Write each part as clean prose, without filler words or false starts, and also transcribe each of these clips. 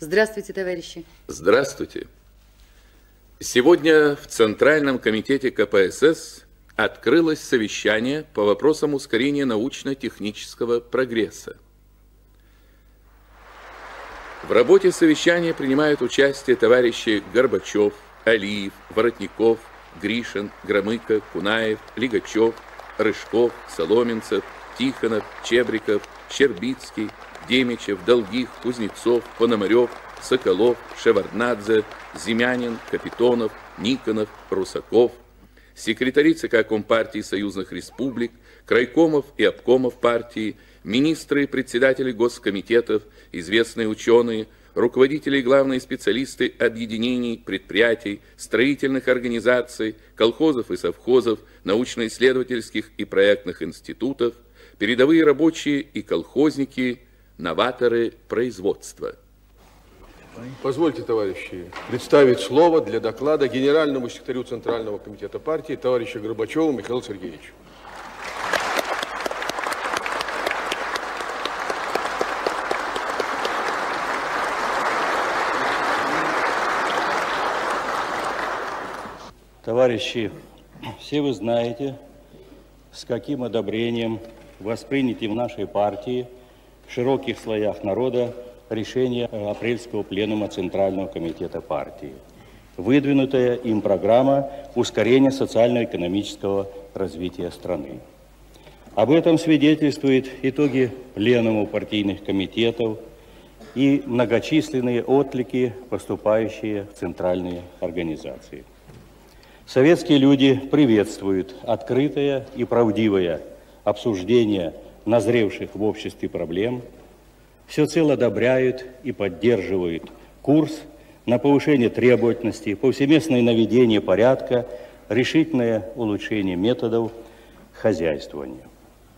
Здравствуйте, товарищи. Здравствуйте. Сегодня в Центральном комитете КПСС открылось совещание по вопросам ускорения научно-технического прогресса. В работе совещания принимают участие товарищи Горбачев, Алиев, Воротников, Гришин, Громыко, Кунаев, Лигачев, Рыжков, Соломенцев, Тихонов, Чебриков, Щербицкий, Демичев, Долгих, Кузнецов, Пономарев, Соколов, Шеварднадзе, Зимянин, Капитонов, Никонов, Русаков, секретари ЦК Компартии союзных республик, крайкомов и обкомов партии, министры и председатели госкомитетов, известные ученые, руководители и главные специалисты объединений, предприятий, строительных организаций, колхозов и совхозов, научно-исследовательских и проектных институтов, передовые рабочие и колхозники, новаторы производства. Позвольте, товарищи, представить слово для доклада генеральному секретарю Центрального комитета партии товарищу Горбачеву Михаилу Сергеевичу. Товарищи, все вы знаете, с каким одобрением восприняты в нашей партии в широких слоях народа решение апрельского пленума Центрального комитета партии, выдвинутая им программа ускорения социально-экономического развития страны. Об этом свидетельствуют итоги пленума партийных комитетов и многочисленные отклики, поступающие в центральные организации. Советские люди приветствуют открытое и правдивое обсуждение назревших в обществе проблем, всецело одобряют и поддерживают курс на повышение требовательности, повсеместное наведение порядка, решительное улучшение методов хозяйствования.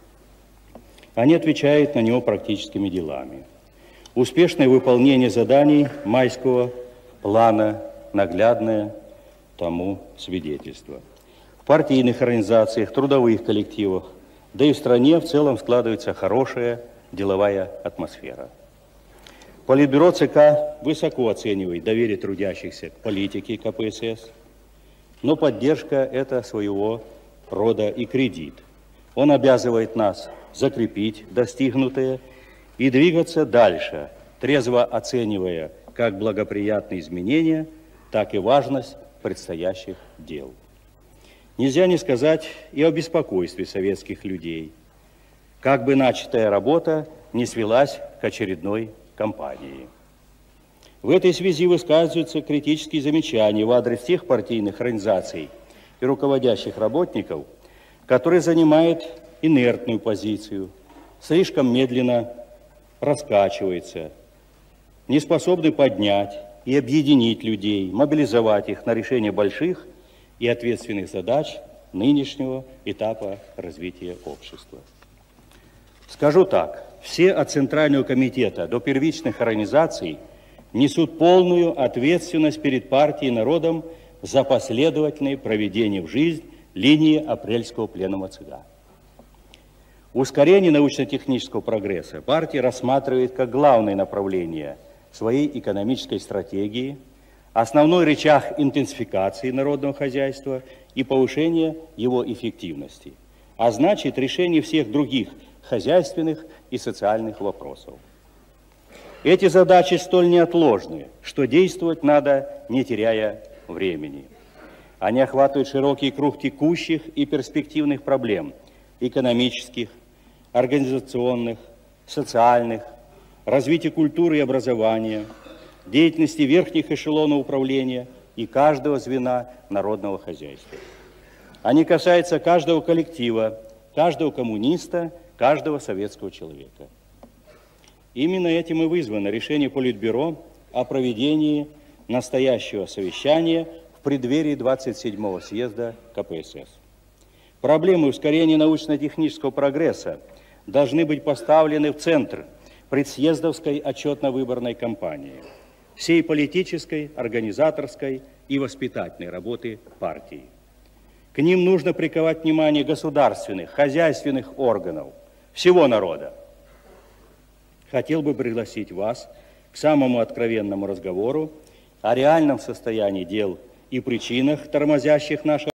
Они отвечают на него практическими делами. Успешное выполнение заданий майского плана, наглядное тому свидетельство. В партийных организациях, трудовых коллективах, да и в стране в целом складывается хорошая деловая атмосфера. Политбюро ЦК высоко оценивает доверие трудящихся к политике КПСС, но поддержка – это своего рода и кредит. Он обязывает нас закрепить достигнутое и двигаться дальше, трезво оценивая как благоприятные изменения, так и важность предстоящих дел. Нельзя не сказать и о беспокойстве советских людей, как бы начатая работа не свелась к очередной кампании. В этой связи высказываются критические замечания в адрес тех партийных организаций и руководящих работников, которые занимают инертную позицию, слишком медленно раскачиваются, не способны поднять и объединить людей, мобилизовать их на решение больших и ответственных задач нынешнего этапа развития общества. Скажу так, все от Центрального комитета до первичных организаций несут полную ответственность перед партией и народом за последовательное проведение в жизнь линии апрельского пленума ЦК. Ускорение научно-технического прогресса партия рассматривает как главное направление своей экономической стратегии, основной рычаг интенсификации народного хозяйства и повышения его эффективности, а значит решение всех других хозяйственных и социальных вопросов. Эти задачи столь неотложны, что действовать надо, не теряя времени. Они охватывают широкий круг текущих и перспективных проблем экономических, организационных, социальных, развития культуры и образования, деятельности верхних эшелонов управления и каждого звена народного хозяйства. Они касаются каждого коллектива, каждого коммуниста, каждого советского человека. Именно этим и вызвано решение Политбюро о проведении настоящего совещания в преддверии 27-го съезда КПСС. Проблемы ускорения научно-технического прогресса должны быть поставлены в центр предсъездовской отчетно-выборной кампании, всей политической, организаторской и воспитательной работы партии. К ним нужно приковать внимание государственных, хозяйственных органов, всего народа. Хотел бы пригласить вас к к самому откровенному разговору о реальном состоянии дел и причинах, тормозящих наше